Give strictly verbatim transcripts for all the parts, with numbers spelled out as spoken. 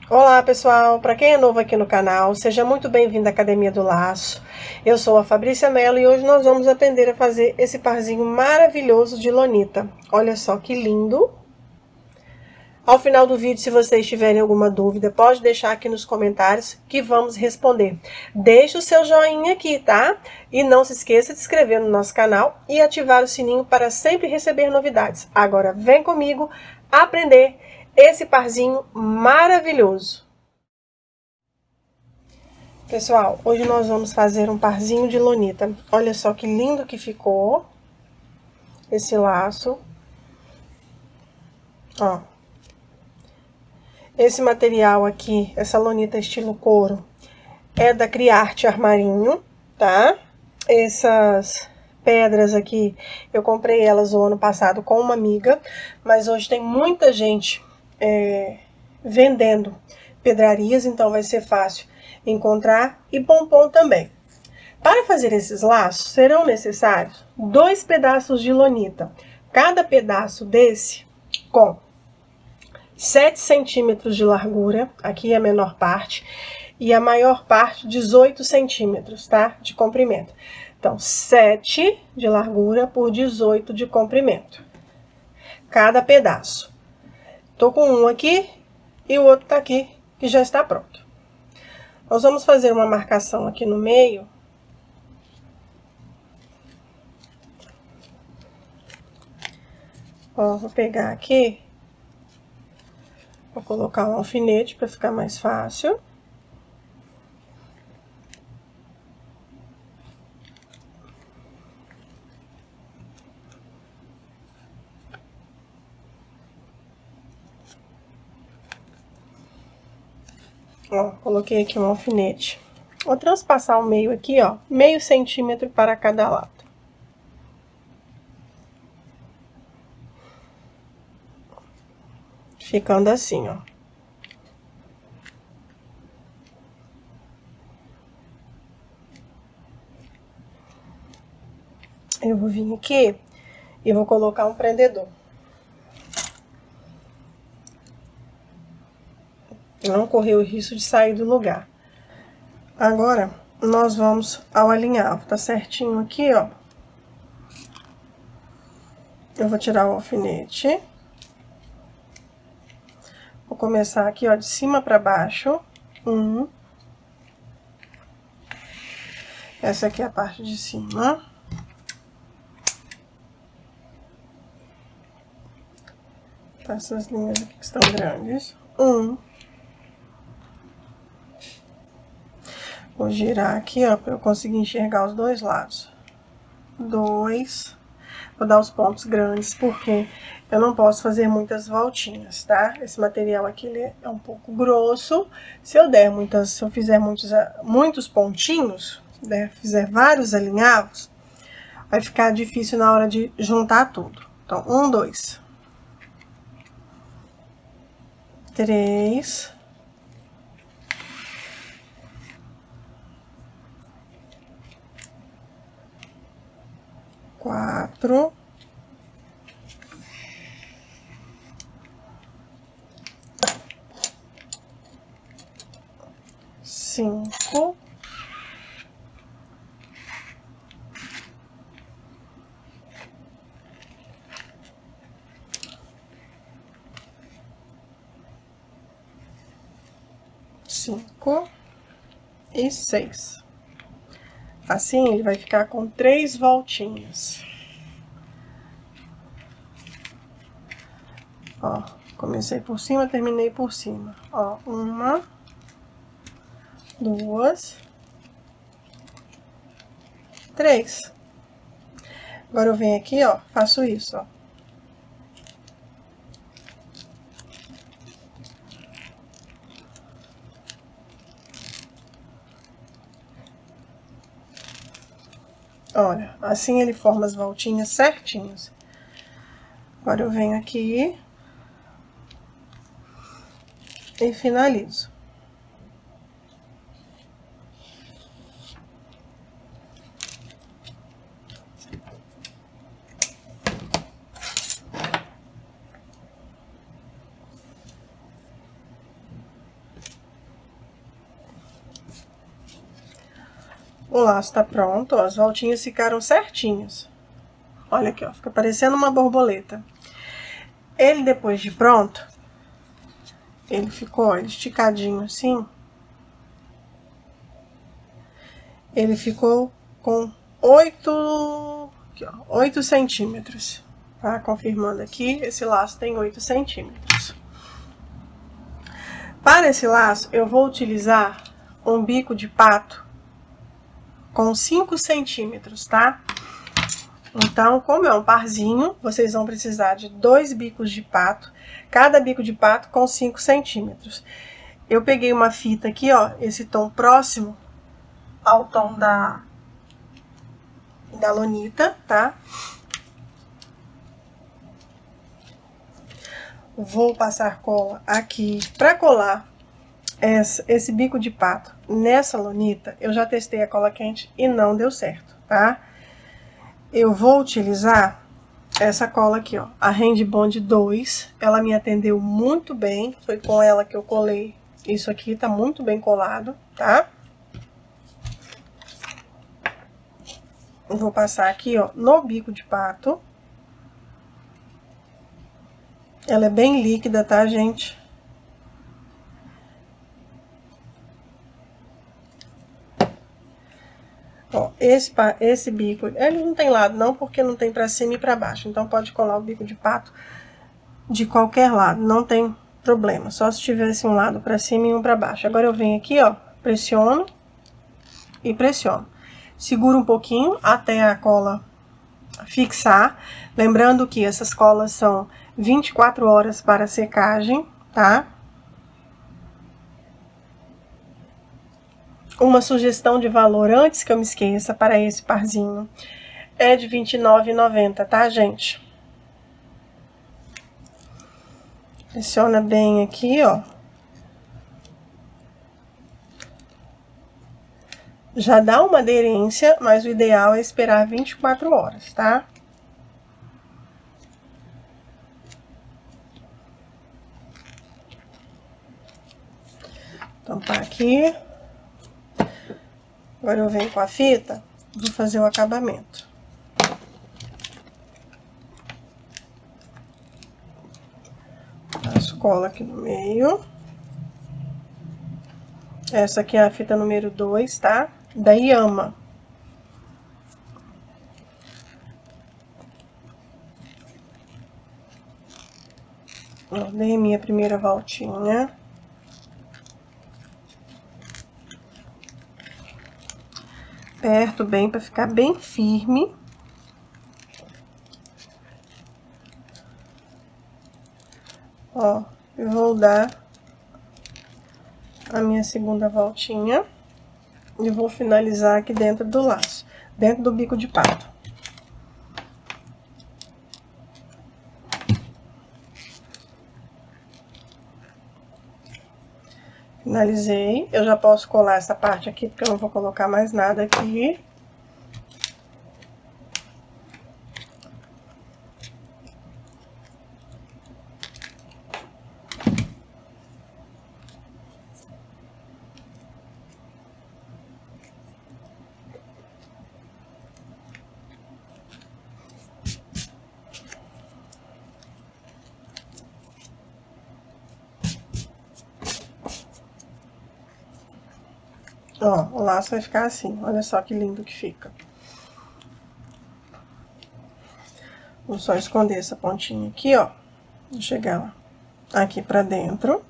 Olá pessoal, para quem é novo aqui no canal, seja muito bem-vindo à Academia do Laço. Eu sou a Fabrícia Mello e hoje nós vamos aprender a fazer esse parzinho maravilhoso de lonita. Olha só que lindo! Ao final do vídeo, se vocês tiverem alguma dúvida, pode deixar aqui nos comentários que vamos responder. Deixe o seu joinha aqui, tá? E não se esqueça de se inscrever no nosso canal e ativar o sininho para sempre receber novidades. Agora vem comigo aprender esse parzinho maravilhoso. Pessoal, hoje nós vamos fazer um parzinho de lonita. Olha só que lindo que ficou esse laço. Ó. Esse material aqui, essa lonita estilo couro, é da Criarte Armarinho, tá? Essas pedras aqui, eu comprei elas o ano passado com uma amiga, mas hoje tem muita gente é, vendendo pedrarias, então vai ser fácil encontrar, e pompom também. Para fazer esses laços, serão necessários dois pedaços de lonita, cada pedaço desse com sete centímetros de largura, aqui é a menor parte, e a maior parte dezoito centímetros, tá? De comprimento. Então, sete de largura por dezoito de comprimento, cada pedaço. Tô com um aqui e o outro tá aqui, que já está pronto. Nós vamos fazer uma marcação aqui no meio. Ó, vou pegar aqui. Vou colocar um alfinete para ficar mais fácil. Ó, coloquei aqui um alfinete. Vou transpassar o meio aqui, ó, meio centímetro para cada lado. Ficando assim, ó. Eu vou vir aqui e vou colocar um prendedor. Não correr o risco de sair do lugar. Agora, nós vamos ao alinhavo. Tá certinho aqui, ó. Eu vou tirar o alfinete. Vou começar aqui, ó, de cima pra baixo. Um. Essa aqui é a parte de cima. Tá, essas linhas aqui que estão grandes. Um. Vou girar aqui, ó, pra eu conseguir enxergar os dois lados. Dois. Vou dar os pontos grandes, porque eu não posso fazer muitas voltinhas, tá? Esse material aqui, ele é um pouco grosso. Se eu der muitas, se eu fizer muitos, muitos pontinhos, né, fizer vários alinhavos, vai ficar difícil na hora de juntar tudo. Então, um, dois. Três. Quatro. Cinco. Cinco e seis. Assim, ele vai ficar com três voltinhas. Ó, comecei por cima, terminei por cima. Ó, uma, duas, três. Agora eu venho aqui, ó, faço isso, ó. Olha, assim ele forma as voltinhas certinhas. Agora eu venho aqui e finalizo. O laço tá pronto, ó, as voltinhas ficaram certinhas. Olha aqui, ó, fica parecendo uma borboleta. Ele, depois de pronto, ele ficou, ó, esticadinho assim. Ele ficou com oito, aqui, ó, oito centímetros. Tá? Confirmando aqui, esse laço tem oito centímetros. Para esse laço, eu vou utilizar um bico de pato com cinco centímetros, tá? Então, como é um parzinho, vocês vão precisar de dois bicos de pato, cada bico de pato com cinco centímetros. Eu peguei uma fita aqui, ó, esse tom próximo ao tom da, da lonita, tá? Vou passar cola aqui para colar essa, esse bico de pato nessa lonita. Eu já testei a cola quente e não deu certo, tá? Eu vou utilizar essa cola aqui, ó, a Hand Bond dois. Ela me atendeu muito bem, foi com ela que eu colei isso aqui, tá muito bem colado, tá? Eu vou passar aqui, ó, no bico de pato. Ela é bem líquida, tá, gente? Ó, esse, esse bico, ele não tem lado não, porque não tem pra cima e pra baixo. Então, pode colar o bico de pato de qualquer lado, não tem problema. Só se tivesse um lado pra cima e um pra baixo. Agora, eu venho aqui, ó, pressiono e pressiono. Seguro um pouquinho até a cola fixar. Lembrando que essas colas são vinte e quatro horas para secagem, tá? Uma sugestão de valor, antes que eu me esqueça, para esse parzinho, é de vinte e nove reais e noventa centavos, tá, gente? Pressiona bem aqui, ó. Já dá uma aderência, mas o ideal é esperar vinte e quatro horas, tá? Tampar aqui. Agora eu venho com a fita, vou fazer o acabamento. Passo cola aqui no meio. Essa aqui é a fita número dois, tá? Da Yama. Ó, dei minha primeira voltinha. Aperto bem para ficar bem firme. Ó, eu vou dar a minha segunda voltinha e vou finalizar aqui dentro do laço, dentro do bico de pato. Finalizei, eu já posso colar essa parte aqui, porque eu não vou colocar mais nada aqui. Ó, o laço vai ficar assim, olha só que lindo que fica. Vou só esconder essa pontinha aqui, ó. Vou chegar aqui pra dentro.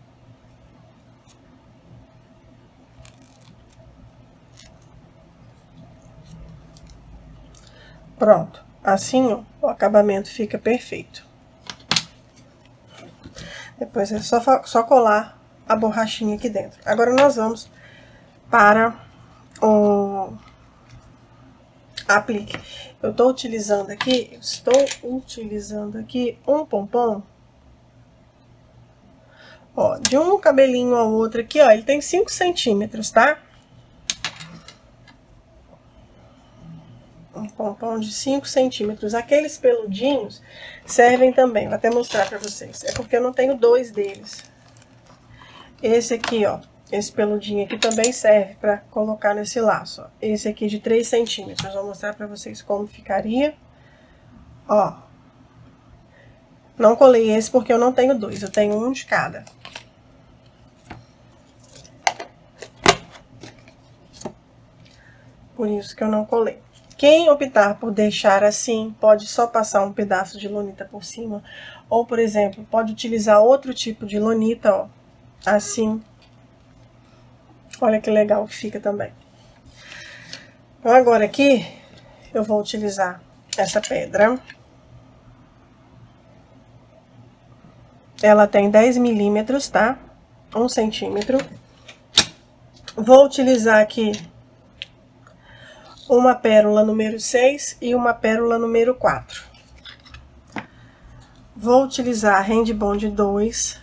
Pronto. Assim, ó, o acabamento fica perfeito. Depois é só, só colar a borrachinha aqui dentro. Agora, nós vamos para o aplique. Eu tô utilizando aqui, eu estou utilizando aqui um pompom. Ó, de um cabelinho ao outro aqui, ó, ele tem cinco centímetros, tá? Um pompom de cinco centímetros. Aqueles peludinhos servem também, vou até mostrar pra vocês. É porque eu não tenho dois deles. Esse aqui, ó, Esse peludinho aqui também serve para colocar nesse laço, ó. Esse aqui de três centímetros. Vou mostrar para vocês como ficaria. Ó. Não colei esse porque eu não tenho dois, eu tenho um de cada. Por isso que eu não colei. Quem optar por deixar assim, pode só passar um pedaço de lonita por cima. Ou, por exemplo, pode utilizar outro tipo de lonita, ó. Assim. Olha que legal que fica também. Então, agora aqui, eu vou utilizar essa pedra. Ela tem dez milímetros, tá? Um centímetro. Vou utilizar aqui uma pérola número seis e uma pérola número quatro. Vou utilizar a Hand Bond dois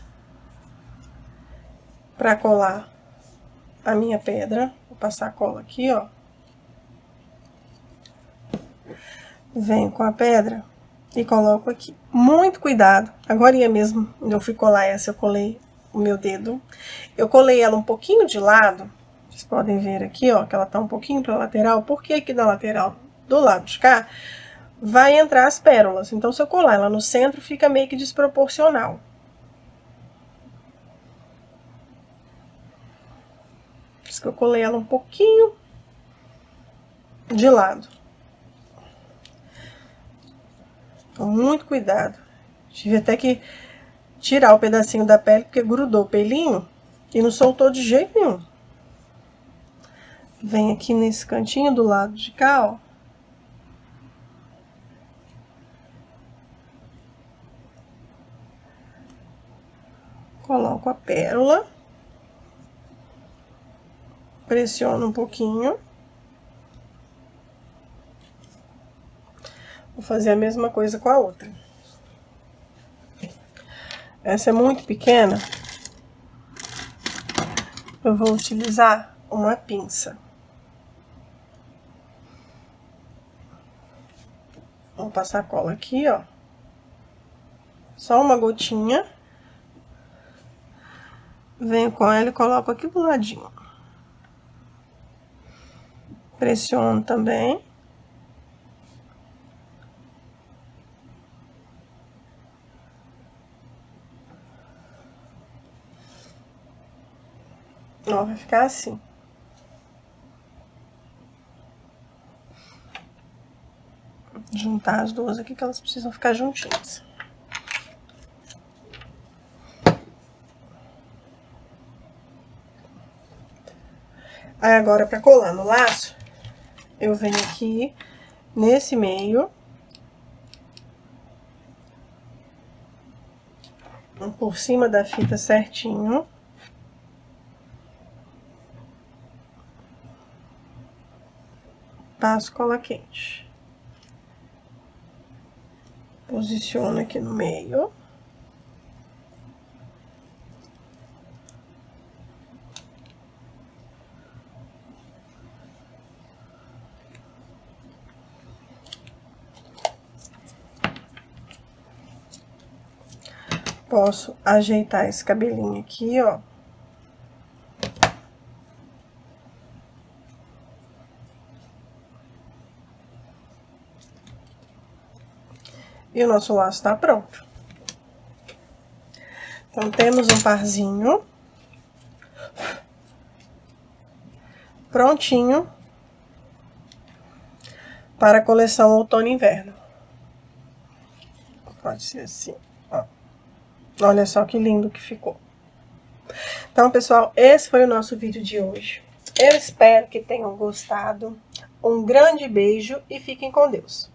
para colar a minha pedra. Vou passar a cola aqui, ó. Venho com a pedra e coloco aqui. Muito cuidado. Agora mesmo, eu fui colar essa, eu colei o meu dedo. Eu colei ela um pouquinho de lado. Vocês podem ver aqui, ó, que ela tá um pouquinho pra lateral. Porque aqui na lateral, do lado de cá, vai entrar as pérolas. Então, se eu colar ela no centro, fica meio que desproporcional. Por isso que eu colei ela um pouquinho de lado. Com muito cuidado. Tive até que tirar o pedacinho da pele, porque grudou o pelinho e não soltou de jeito nenhum. Vem aqui nesse cantinho do lado de cá, ó. Coloco a pérola. Pressiono um pouquinho. Vou fazer a mesma coisa com a outra. Essa é muito pequena. Eu vou utilizar uma pinça. Vou passar a cola aqui, ó. Só uma gotinha. Venho com ela e coloco aqui do ladinho. Pressiono também. Ó, vai ficar assim. Juntar as duas aqui, que elas precisam ficar juntinhas. Aí, agora, pra colar no laço, eu venho aqui nesse meio. Por cima da fita certinho. Passo cola quente. Posiciono aqui no meio. Posso ajeitar esse cabelinho aqui, ó. E o nosso laço tá pronto. Então, temos um parzinho prontinho para a coleção outono e inverno. Pode ser assim, ó. Olha só que lindo que ficou. Então, pessoal, esse foi o nosso vídeo de hoje. Eu espero que tenham gostado. Um grande beijo e fiquem com Deus.